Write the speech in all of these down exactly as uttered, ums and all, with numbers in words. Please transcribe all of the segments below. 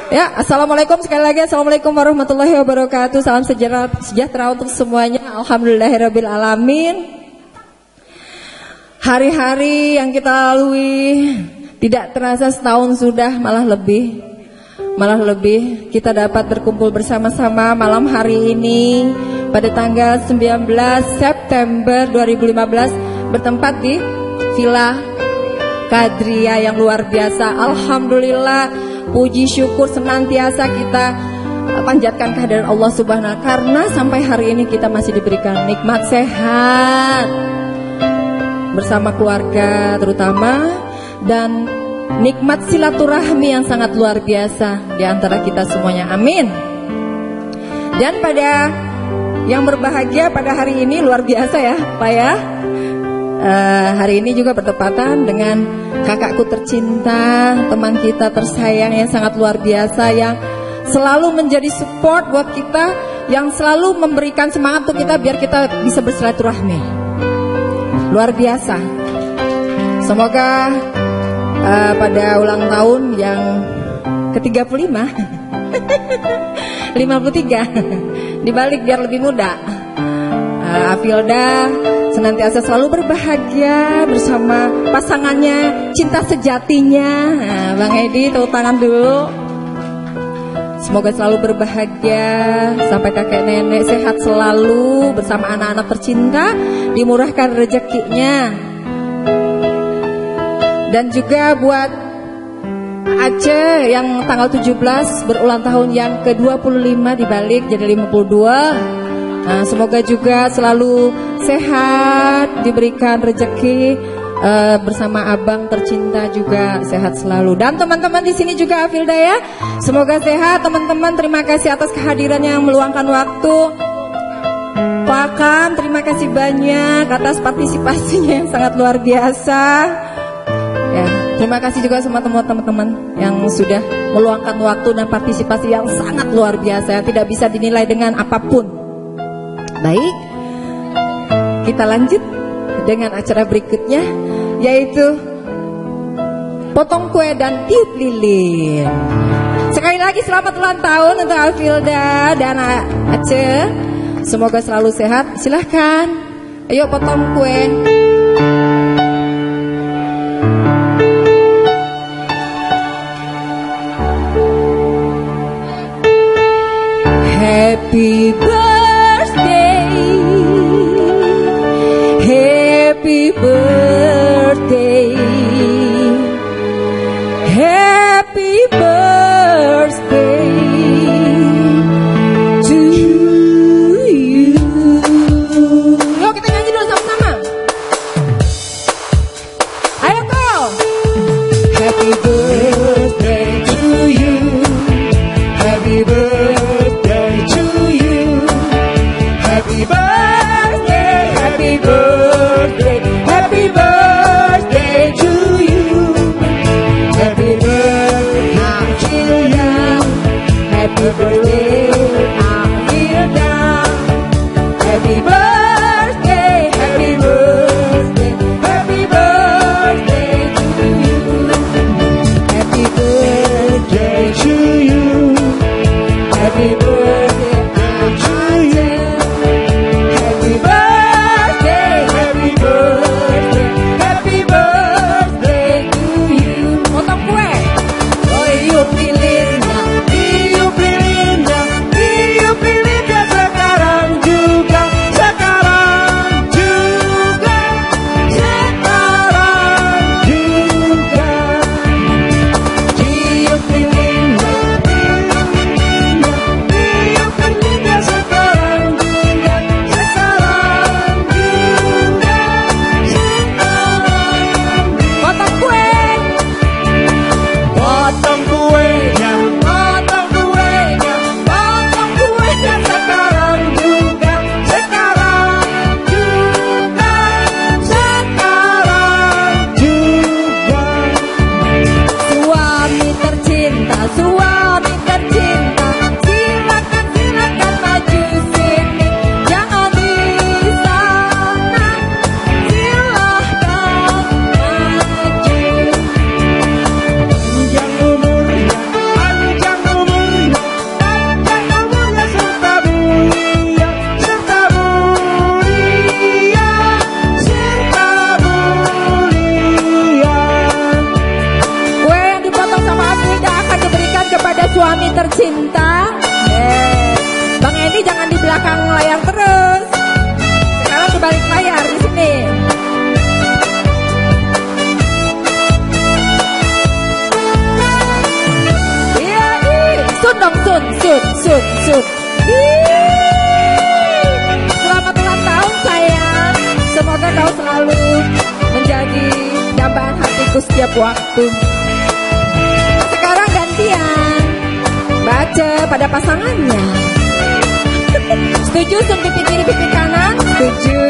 Ya, assalamualaikum sekali lagi. Assalamualaikum warahmatullahi wabarakatuh. Salam sejahtera, sejahtera untuk semuanya. Alhamdulillahirabbil alamin. Hari-hari yang kita lalui tidak terasa setahun sudah, malah lebih. Malah lebih kita dapat berkumpul bersama-sama malam hari ini pada tanggal sembilan belas September dua ribu lima belas bertempat di Villa Kadria yang luar biasa. Alhamdulillah. Puji syukur senantiasa kita panjatkan kehadiran Allah Subhanahu wa taala karena sampai hari ini kita masih diberikan nikmat sehat bersama keluarga terutama, dan nikmat silaturahmi yang sangat luar biasa di antara kita semuanya. Amin. Dan pada yang berbahagia pada hari ini luar biasa ya Pak ya. Uh, hari ini juga bertepatan dengan kakakku tercinta, teman kita tersayang yang sangat luar biasa, yang selalu menjadi support buat kita, yang selalu memberikan semangat untuk kita biar kita bisa bersilaturahmi. Luar biasa. Semoga uh, pada ulang tahun yang ke tiga puluh lima lima puluh tiga dibalik biar lebih muda, uh, Afilda senantiasa selalu berbahagia bersama pasangannya, cinta sejatinya. Nah, Bang Edi, tepuk tangan dulu. Semoga selalu berbahagia sampai kakek nenek sehat selalu bersama anak-anak tercinta, dimurahkan rezekinya. Dan juga buat Aceh yang tanggal tujuh belas berulang tahun yang ke dua puluh lima dibalik jadi lima puluh dua. Nah, semoga juga selalu sehat, diberikan rezeki uh, bersama abang tercinta juga sehat selalu. Dan teman-teman di sini juga Afilda ya, semoga sehat teman-teman. Terima kasih atas kehadirannya yang meluangkan waktu. Pak Kam, terima kasih banyak atas partisipasinya yang sangat luar biasa. Ya, terima kasih juga sama teman-teman yang sudah meluangkan waktu dan partisipasi yang sangat luar biasa, tidak bisa dinilai dengan apapun. Baik, kita lanjut dengan acara berikutnya, yaitu potong kue dan tiup lilin. Sekali lagi selamat ulang tahun untuk Afilda dan Aceh. Semoga selalu sehat. Silahkan, ayo potong kue. Happy birthday. Happy birthday, happy birthday to you. Yuk kita nyanyi dulu sama-sama. Ayo kau. Happy birthday to you, happy birthday to you, happy birthday, happy birthday. Happy birthday to you. Happy birthday, Afilda. Happy birthday, Afilda. Happy birthday, happy birthday, happy birthday to you. Happy birthday to you. Happy birthday to you. Happy birthday, happy birthday. Happy birthday to you. Potong kue. Oh, tiup lilinnya, tiup lilinnya, tiup lilinnya sekarang juga, sekarang juga, sekarang juga. suami tercinta. Eh, Bang Edi jangan di belakang layar terus. Sekarang di balik layar di sini. Iya, iya. Sun dong, sun, sun, sun, sun. Selamat ulang tahun sayang. Semoga kau selalu menjadi dambaan hatiku setiap waktu. Sekarang gantian baca pada pasangannya. Setuju sun pipi kiri pipi kanan? Setuju.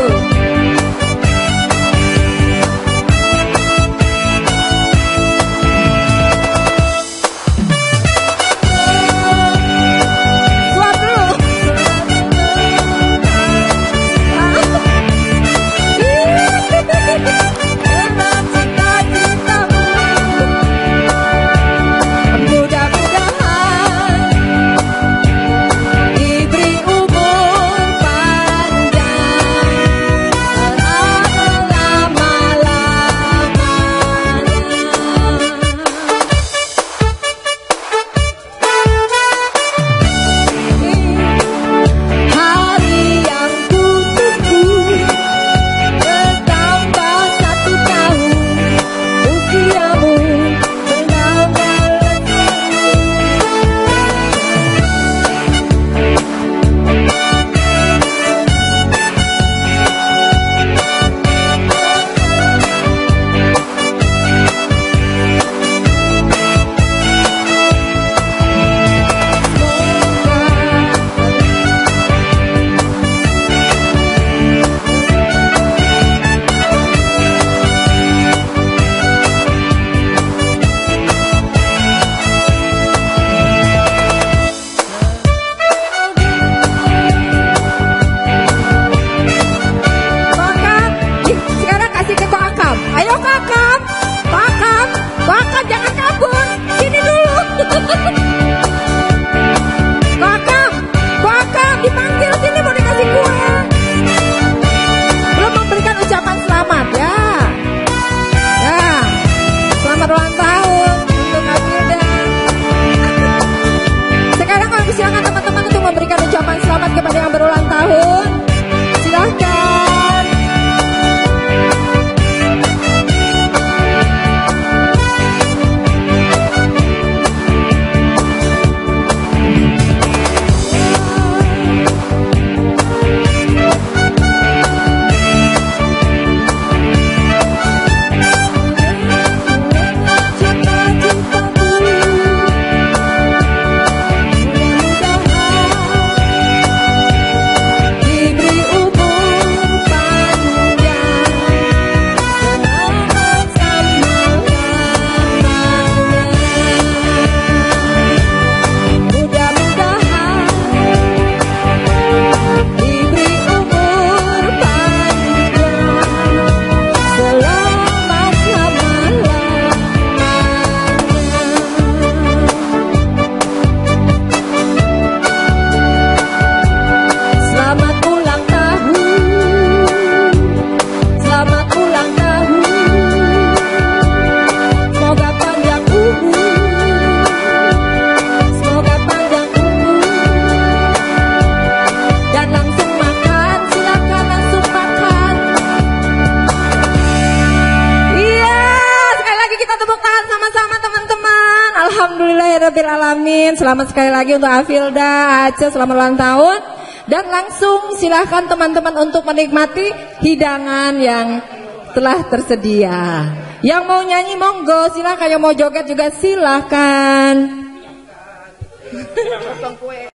Alhamdulillahirrabbilalamin. Selamat sekali lagi untuk Afilda, Aceh, selamat ulang tahun. Dan langsung silahkan teman-teman untuk menikmati hidangan yang telah tersedia. Yang mau nyanyi monggo silahkan, yang mau joget juga silahkan.